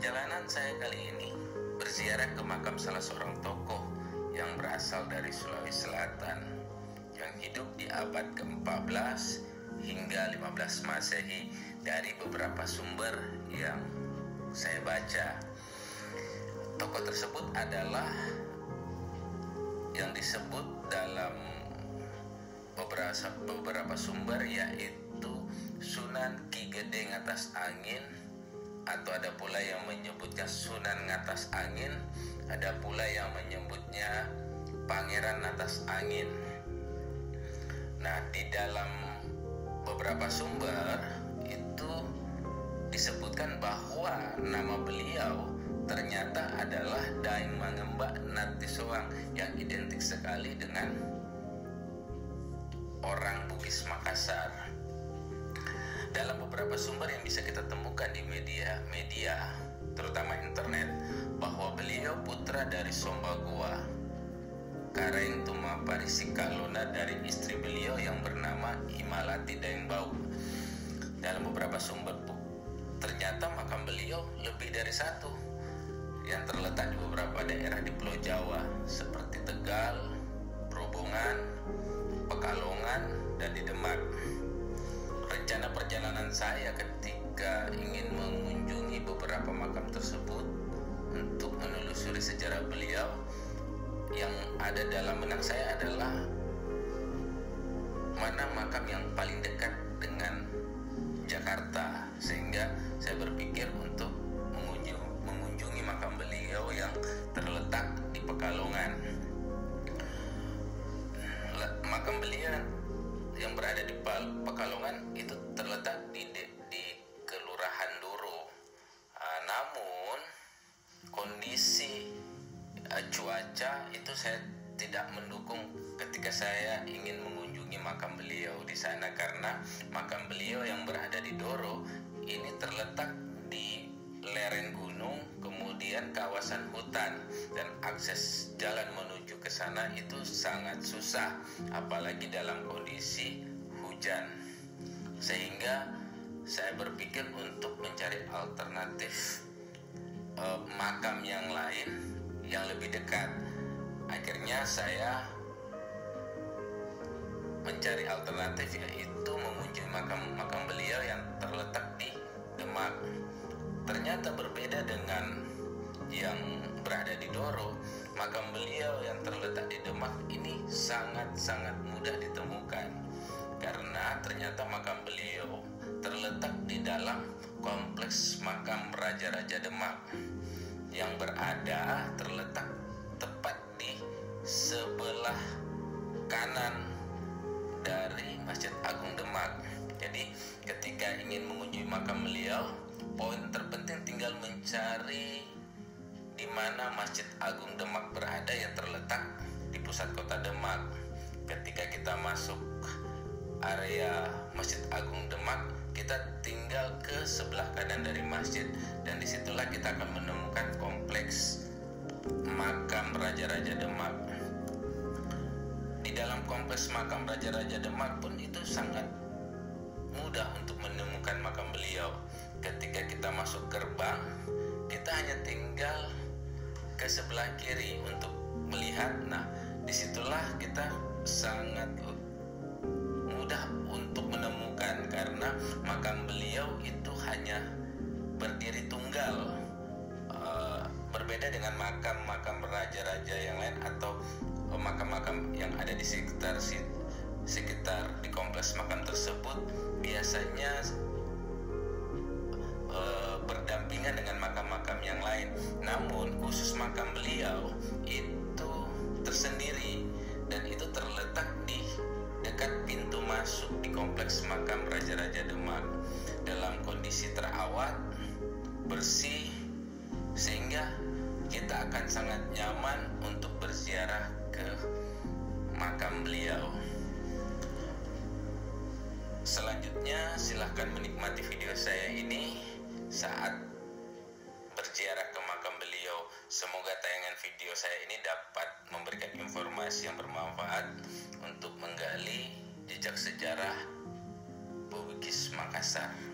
Perjalanan saya kali ini berziarah ke makam salah seorang tokoh yang berasal dari Sulawesi Selatan yang hidup di abad ke-14 hingga 15 Masehi dari beberapa sumber yang saya baca. Tokoh tersebut adalah yang disebut dalam beberapa sumber, yaitu Sunan Ki Gede Ngatas Angin, atau ada pula yang menyebutnya Sunan Ngatas Angin, ada pula yang menyebutnya Pangeran Ngatas Angin. Nah, di dalam beberapa sumber itu disebutkan bahwa nama beliau ternyata adalah Daeng Mangembak Natisoang, yang identik sekali dengan orang Bugis Makassar. Dalam beberapa sumber yang bisa kita temukan di media, terutama internet, bahwa beliau putra dari Sombagua Kareng Tuma Parisikalona dari istri beliau yang bernama Imalati Daeng Bau. Dalam beberapa sumber ternyata makam beliau lebih dari satu, yang terletak di beberapa daerah di Pulau Jawa seperti Tegal, Perhubungan, Pekalongan, dan di Demak. Rencana perjalanan saya ketika ingin mengunjungi beberapa makam tersebut untuk menelusuri sejarah beliau, yang ada dalam benak saya adalah mana makam yang paling dekat dengan Jakarta, sehingga saya berpikir untuk mengunjungi makam beliau yang terletak di Pekalongan. Makam beliau yang berada di Pekalongan itu terletak di Kelurahan Duro. Namun kondisi cuaca itu saya tidak mendukung ketika saya ingin mengunjungi makam beliau di sana, karena makam beliau yang berada di Doro ini terletak di lereng gunung, kemudian kawasan hutan, dan akses jalan menuju ke sana itu sangat susah, apalagi dalam kondisi hujan. Sehingga saya berpikir untuk mencari alternatif makam yang lain yang lebih dekat. Akhirnya saya mencari alternatif, yaitu mengunjungi makam beliau yang terletak di Demak. Ternyata berbeda dengan yang berada di Doro. Makam beliau yang terletak di Demak ini sangat-sangat mudah ditemukan, karena ternyata makam beliau terletak di dalam kompleks makam Raja-Raja Demak yang terletak tepat di sebelah kanan dari Masjid Agung Demak. Jadi ketika ingin mengunjungi makam beliau, poin terpenting tinggal mencari di mana Masjid Agung Demak berada, yang terletak di pusat kota Demak. Ketika kita masuk area Masjid Agung Demak, kita tinggal ke sebelah kanan dari masjid, dan disitulah kita akan menemukan kompleks makam Raja-Raja Demak. Di dalam kompleks makam Raja-Raja Demak pun itu sangat mudah untuk menemukan makam beliau. Ketika kita masuk gerbang, kita hanya tinggal ke sebelah kiri untuk melihat. Nah, disitulah kita sangat mudah untuk menemukan, karena makam beliau itu hanya berdiri tunggal, berbeda dengan makam-makam raja-raja yang lain atau makam-makam yang ada di sekitar di kompleks makam tersebut. Biasanya berdampingan dengan makam-makam yang lain, namun khusus makam beliau itu tersendiri, dan itu terletak di dekat pintu masuk di kompleks makam Raja-Raja Demak, dalam kondisi terawat, bersih, sehingga kita akan sangat nyaman untuk berziarah ke makam beliau. Selanjutnya silahkan menikmati video saya ini saat berziarah ke makam beliau. Semoga tayangan video saya ini dapat memberikan informasi yang bermanfaat untuk menggali jejak sejarah Bugis Makassar.